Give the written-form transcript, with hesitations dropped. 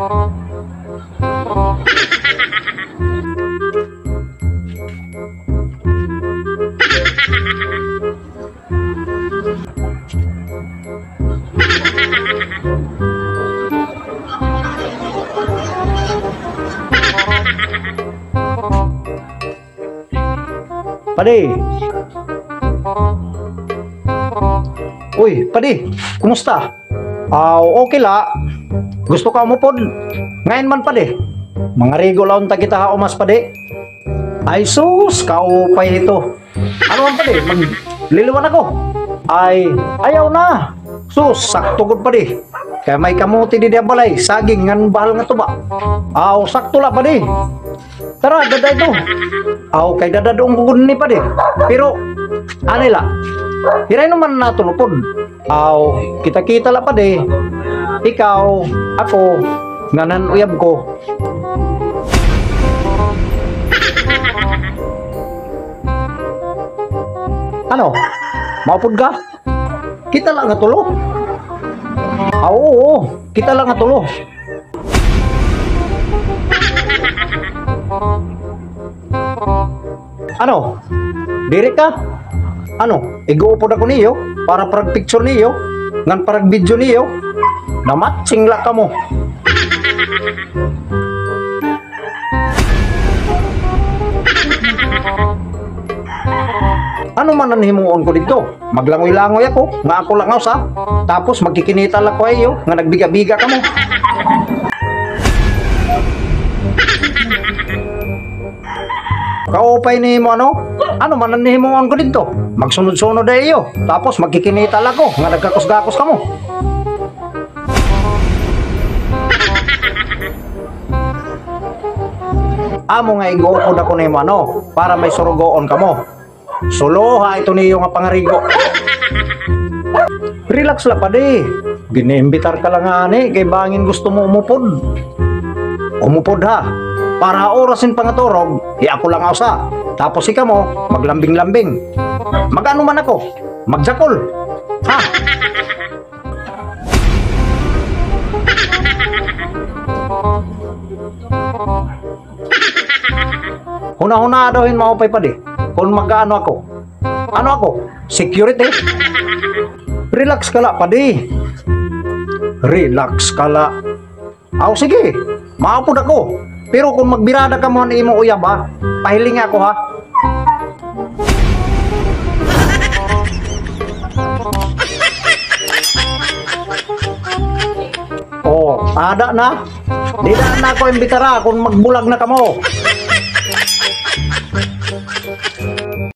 Padi. Uy, Padi, kumusta? Okay la. Gusto ka mo pod? Ngayon man, Padi. Mga rigo laon ta kita umas, Padi. Ay sus, kaupay ito. Ano man, Padi? Magliliwan ako. Ay, ayaw na. Sus, sakto gud, Padi. Kaya may kamuti di balay, saging ngan bahal nga tuba. Sakto la, Padi. Tara, dada ito. Kay dada doong kugun ni, Padi. Pero, anila, hiray naman nato lupod. Kita-kita la, Padi. Ikaw, ako, nganan uyab ko. Ano? Maupod ka? Kita lang nga tulo. Oo, kita lang nga tulo. Ano? Diri ka? Ano? Iguupod ako niyo para parag picture niyo, ngan parag video niyo. Namatsing la ka mo. Ano man ang himuon ko dito? Maglangoy-langoy ako, nga ako lang sa. Tapos magkikinita lang ko ayo, nga nagbiga-biga ka mo. Kaupay ni mo ano? Ano man ang himuon ko dito? Magsunod-sunod ayo, tapos magkikinita lang ko, nga nagkakos-gakos ka mo. Amo nga iguupod ako ni mo ano, para may surugoon ka mo. Soloha ito niyo nga pangarigo. Relax la, Padi. Giniimbitar ka lang ani, kay bangin gusto mo umupod. Umupod ha. Para orasin pangaturog, ako lang sa. Tapos ika mo, maglambing-lambing. Magano man ako? Magjakol. Ha? Huna-huna daw maupay, Padi. Kung mag-ano ako. Ano ako? Security? Relax ka la, Padi. Relax ka la. Sige. Maupod ako. Pero kung magbirada ka mo ni imo uyab ha, pahiling ako ha. Ada na. Di na ako imbitara kung magbulag na kamo.